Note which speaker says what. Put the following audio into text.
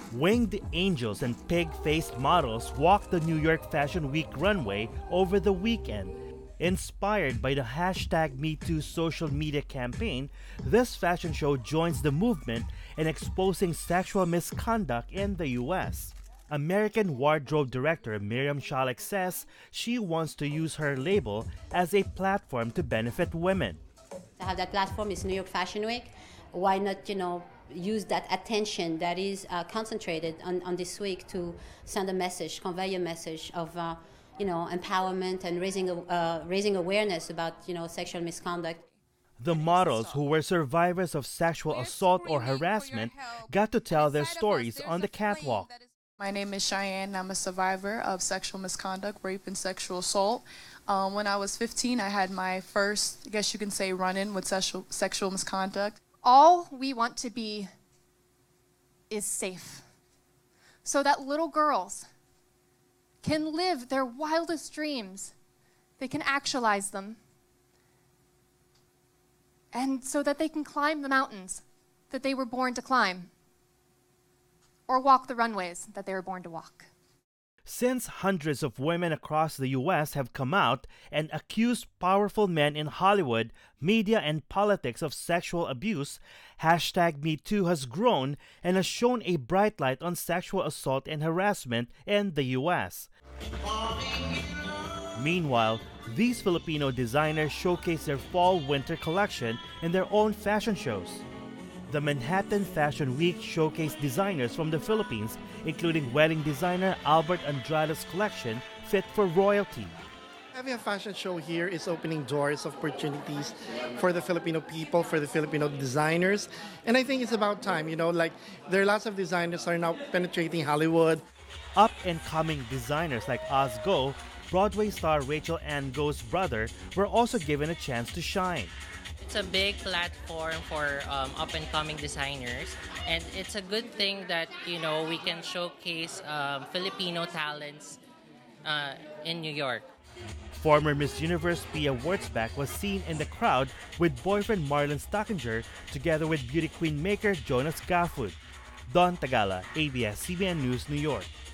Speaker 1: Winged angels and pig-faced models walked the New York Fashion Week runway over the weekend. Inspired by the hashtag #MeToo social media campaign, this fashion show joins the movement in exposing sexual misconduct in the U.S. American wardrobe director Miriam Shalek says she wants to use her label as a platform to benefit women.
Speaker 2: To have that platform is New York Fashion Week. Why not, use that attention that is concentrated on this week to send a message, convey a message of, empowerment and raising awareness about, sexual misconduct.
Speaker 1: The models, who were survivors of sexual assault or harassment, got to tell their stories on the catwalk.
Speaker 3: My name is Cheyenne. I'm a survivor of sexual misconduct, rape, and sexual assault. When I was 15, I had my first, I guess you can say, run-in with sexual misconduct.
Speaker 4: All we want to be is safe, so that little girls can live their wildest dreams. They can actualize them, and so that they can climb the mountains that they were born to climb, or walk the runways that they were born to walk.
Speaker 1: Since hundreds of women across the U.S. have come out and accused powerful men in Hollywood, media, and politics of sexual abuse, #MeToo has grown and has shown a bright light on sexual assault and harassment in the U.S. Meanwhile, these Filipino designers showcase their fall-winter collection in their own fashion shows. The Manhattan Fashion Week showcased designers from the Philippines, including wedding designer Albert Andrade's collection, Fit for Royalty.
Speaker 5: Having a fashion show here is opening doors of opportunities for the Filipino people, for the Filipino designers. And I think it's about time, there are lots of designers are now penetrating Hollywood.
Speaker 1: Up-and-coming designers like Oz Go, Broadway star Rachel Ann Go's brother, were also given a chance to shine.
Speaker 6: It's a big platform for up-and-coming designers, and it's a good thing that we can showcase Filipino talents in New York.
Speaker 1: Former Miss Universe Pia Wurtzbach was seen in the crowd with boyfriend Marlon Stockinger together with beauty queen maker Jonas Gafford. Don Tagala, ABS-CBN News, New York.